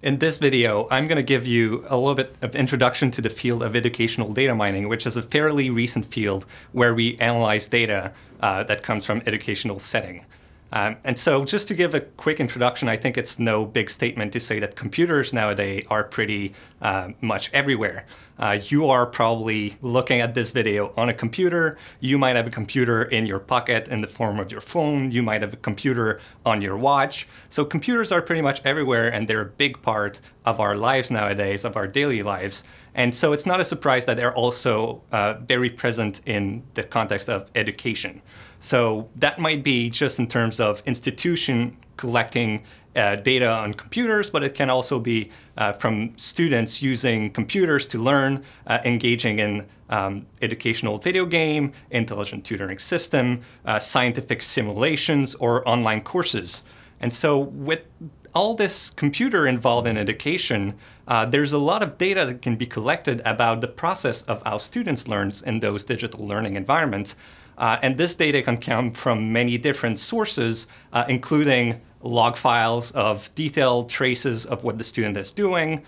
In this video, I'm going to give you a little bit of introduction to the field of educational data mining, which is a fairly recent field where we analyze data that comes from educational setting. And so just to give a quick introduction, I think it's no big statement to say that computers nowadays are pretty much everywhere. You are probably looking at this video on a computer. You might have a computer in your pocket in the form of your phone. You might have a computer on your watch. So computers are pretty much everywhere, and they're a big part of our lives nowadays, of our daily lives. And so it's not a surprise that they're also very present in the context of education. So that might be just in terms of institution collecting data on computers, but it can also be from students using computers to learn, engaging in educational video game, intelligent tutoring system, scientific simulations, or online courses. And so with all this computer involved in education, there's a lot of data that can be collected about the process of how students learn in those digital learning environments. And this data can come from many different sources, including log files of detailed traces of what the student is doing,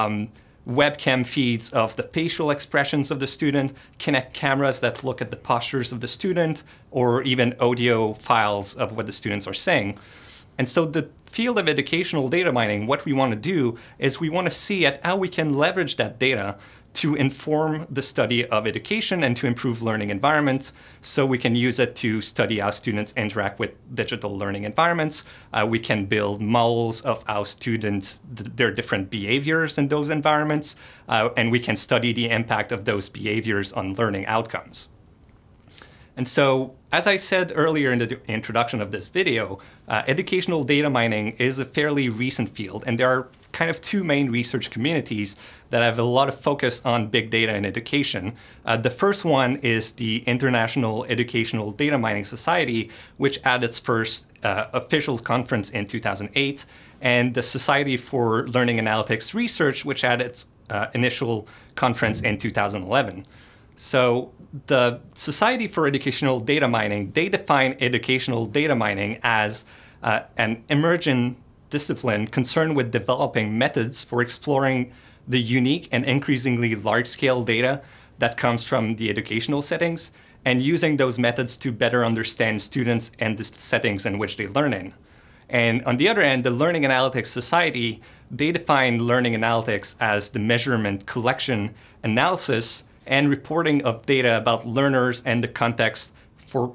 webcam feeds of the facial expressions of the student, Kinect cameras that look at the postures of the student, or even audio files of what the students are saying. And so the field of educational data mining, what we want to do is we want to see at how we can leverage that data to inform the study of education and to improve learning environments. So we can use it to study how students interact with digital learning environments. We can build models of how students, their different behaviors in those environments, and we can study the impact of those behaviors on learning outcomes. And so, as I said earlier in the introduction of this video, educational data mining is a fairly recent field, and there are kind of two main research communities that have a lot of focus on big data in education. The first one is the International Educational Data Mining Society, which had its first official conference in 2008, and the Society for Learning Analytics Research, which had its initial conference in 2011. So the Society for Educational Data Mining, they define educational data mining as an emerging discipline concerned with developing methods for exploring the unique and increasingly large-scale data that comes from the educational settings and using those methods to better understand students and the settings in which they learn in. And on the other end, the Learning Analytics Society, they define learning analytics as the measurement, collection, analysis, and reporting of data about learners and the context for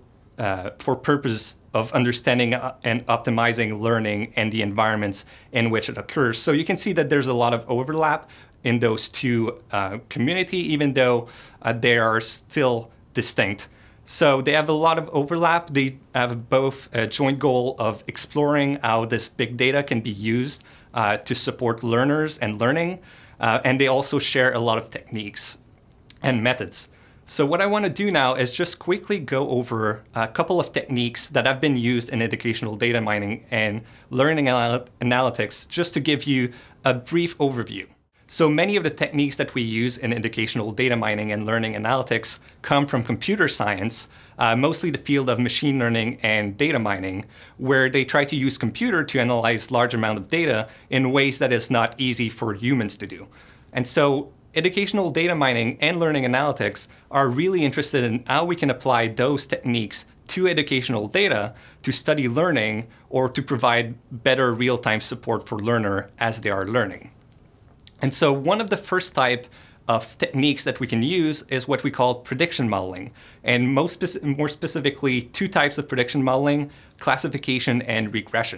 purpose of understanding and optimizing learning and the environments in which it occurs. So you can see that there's a lot of overlap in those two communities, even though they are still distinct. So they have a lot of overlap. They have both a joint goal of exploring how this big data can be used to support learners and learning, and they also share a lot of techniques and methods. So what I want to do now is just quickly go over a couple of techniques that have been used in educational data mining and learning analytics, just to give you a brief overview. So many of the techniques that we use in educational data mining and learning analytics come from computer science, mostly the field of machine learning and data mining, where they try to use computer to analyze large amount of data in ways that is not easy for humans to do. And so educational data mining and learning analytics are really interested in how we can apply those techniques to educational data to study learning or to provide better real-time support for learner as they are learning. And so one of the first type of techniques that we can use is what we call prediction modeling. And more specifically, two types of prediction modeling: classification and regression.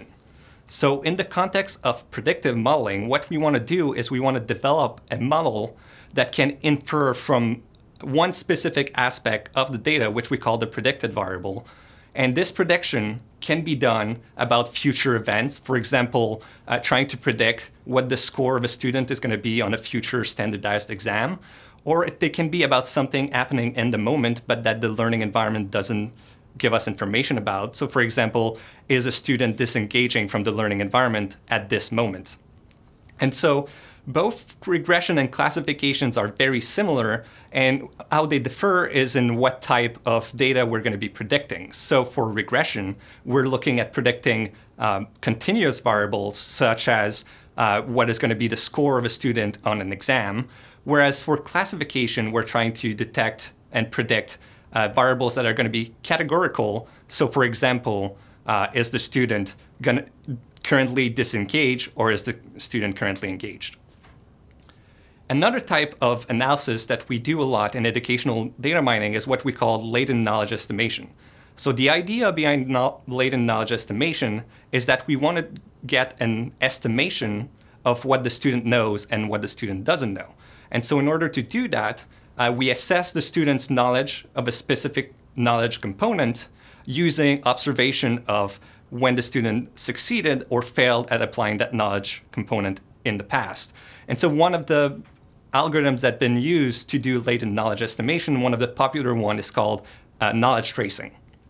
So in the context of predictive modeling, what we want to do is we want to develop a model that can infer from one specific aspect of the data, which we call the predicted variable. And this prediction can be done about future events. For example, trying to predict what the score of a student is going to be on a future standardized exam. Or they can be about something happening in the moment, but that the learning environment doesn't give us information about. So for example, is a student disengaging from the learning environment at this moment? And so both regression and classifications are very similar, and how they differ is in what type of data we're going to be predicting. So for regression, we're looking at predicting continuous variables such as what is going to be the score of a student on an exam. Whereas for classification, we're trying to detect and predict variables that are going to be categorical. So for example, is the student currently disengaged, or is the student currently engaged? Another type of analysis that we do a lot in educational data mining is what we call latent knowledge estimation. So the idea behind latent knowledge estimation is that we want to get an estimation of what the student knows and what the student doesn't know. And so in order to do that, we assess the student's knowledge of a specific knowledge component using observation of when the student succeeded or failed at applying that knowledge component in the past. And so one of the algorithms that have been used to do latent knowledge estimation, one of the popular one is called knowledge tracing.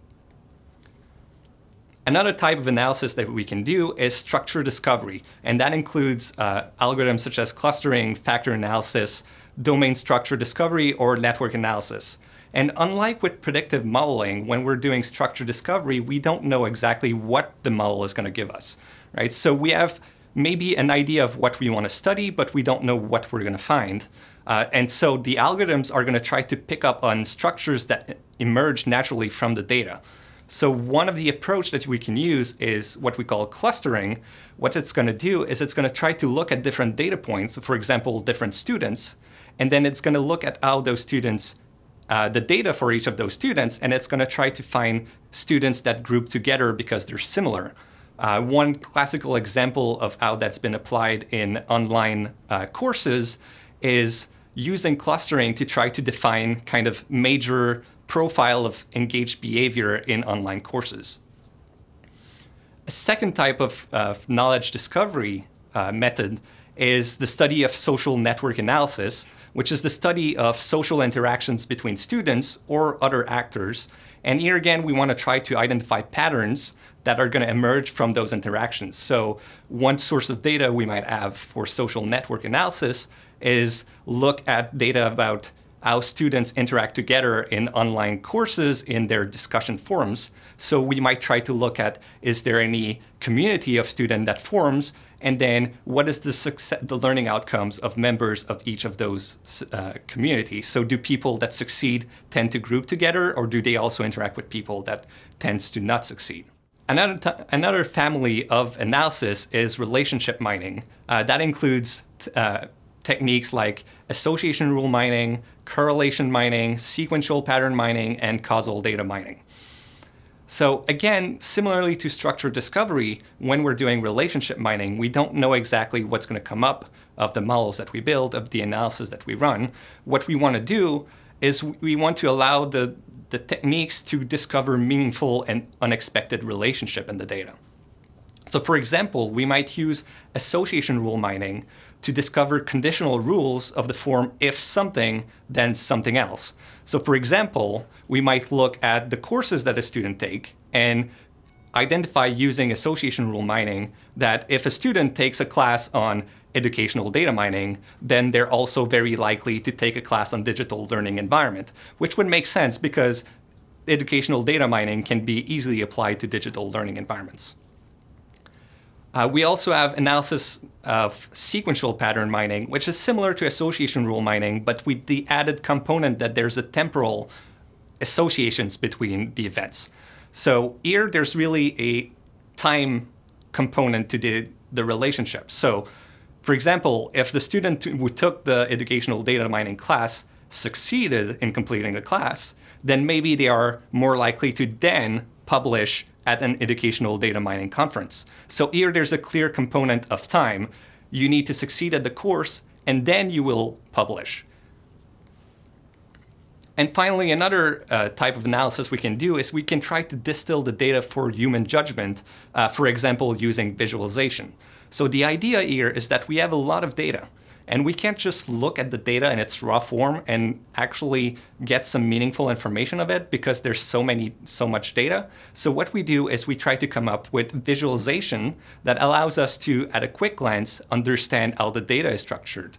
Another type of analysis that we can do is structure discovery, and that includes algorithms such as clustering, factor analysis, domain structure discovery, or network analysis. And unlike with predictive modeling, when we're doing structure discovery, we don't know exactly what the model is going to give us, right? So we have maybe an idea of what we want to study, but we don't know what we're going to find. And so the algorithms are going to try to pick up on structures that emerge naturally from the data. So one of the approach that we can use is what we call clustering. What it's going to do is it's going to try to look at different data points, for example, different students, and then it's going to look at how those students, the data for each of those students, and it's going to try to find students that group together because they're similar. One classical example of how that's been applied in online courses is using clustering to try to define kind of major profile of engaged behavior in online courses. A second type of knowledge discovery method is the study of social network analysis, which is the study of social interactions between students or other actors. And here again, we want to try to identify patterns that are going to emerge from those interactions. So one source of data we might have for social network analysis is look at data about how students interact together in online courses in their discussion forums. So we might try to look at, is there any community of students that forms, and then what is the learning outcomes of members of each of those communities? So do people that succeed tend to group together, or do they also interact with people that tends to not succeed? Another family of analysis is relationship mining. That includes techniques like association rule mining, correlation mining, sequential pattern mining, and causal data mining. So again, similarly to structured discovery, when we're doing relationship mining, we don't know exactly what's going to come up of the models that we build, of the analysis that we run. What we want to do is we want to allow the techniques to discover meaningful and unexpected relationship in the data. So for example, we might use association rule mining to discover conditional rules of the form if something, then something else. So for example, we might look at the courses that a student take and identify using association rule mining that if a student takes a class on educational data mining, then they're also very likely to take a class on digital learning environment, which would make sense because educational data mining can be easily applied to digital learning environments. We also have analysis of sequential pattern mining, which is similar to association rule mining, but with the added component that there's a temporal associations between the events. So here there's really a time component to the relationship. So for example, if the student who took the educational data mining class succeeded in completing the class, then maybe they are more likely to then publish at an educational data mining conference. So here there's a clear component of time. You need to succeed at the course, and then you will publish. And finally, another type of analysis we can do is we can try to distill the data for human judgment, for example, using visualization. So the idea here is that we have a lot of data, and we can't just look at the data in its raw form and actually get some meaningful information of it because there's so much data. So what we do is we try to come up with visualization that allows us to, at a quick glance, understand how the data is structured.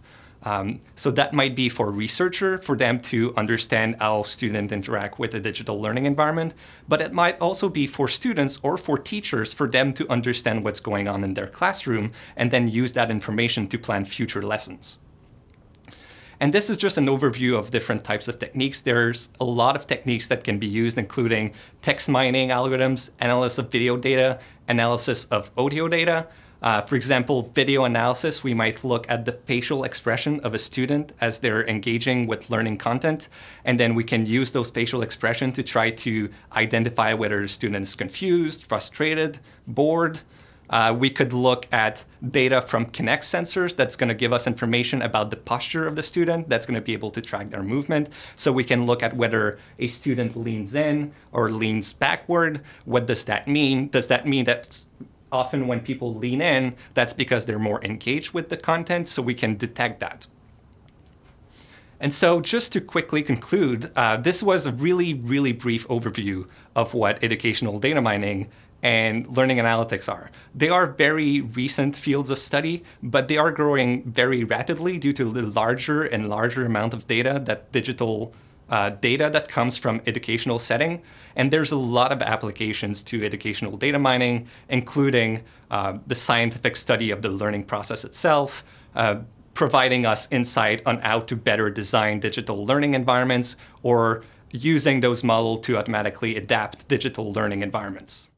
So that might be for a researcher, for them to understand how students interact with the digital learning environment, but it might also be for students or for teachers, for them to understand what's going on in their classroom and then use that information to plan future lessons. And this is just an overview of different types of techniques. There's a lot of techniques that can be used, including text mining algorithms, analysis of video data, analysis of audio data. For example, video analysis, we might look at the facial expression of a student as they're engaging with learning content, and then we can use those facial expressions to try to identify whether the student is confused, frustrated, bored. We could look at data from Kinect sensors that's going to give us information about the posture of the student, that's going to be able to track their movement. So we can look at whether a student leans in or leans backward. What does that mean? Does that mean that often when people lean in, that's because they're more engaged with the content, so we can detect that. And so just to quickly conclude, this was a really, really brief overview of what educational data mining and learning analytics are. They are very recent fields of study, but they are growing very rapidly due to the larger and larger amount of data, that digital data that comes from educational setting. And there's a lot of applications to educational data mining, including the scientific study of the learning process itself, providing us insight on how to better design digital learning environments, or using those models to automatically adapt digital learning environments.